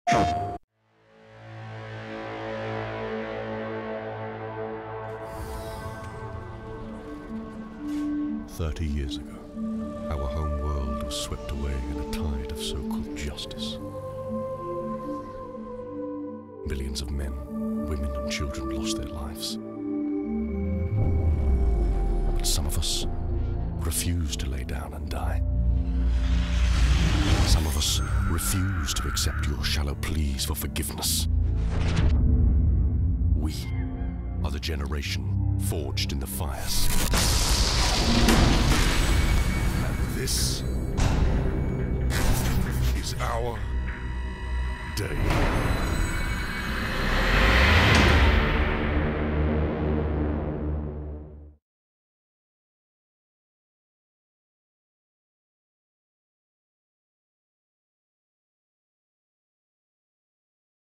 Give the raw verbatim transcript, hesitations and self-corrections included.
Thirty years ago, our home world was swept away in a tide of so-called justice. Millions of men, women and children lost their lives. But some of us refused to lay down and die. Some of us refused to accept your shallow pleas for forgiveness. We are the generation forged in the fires. And this is our day.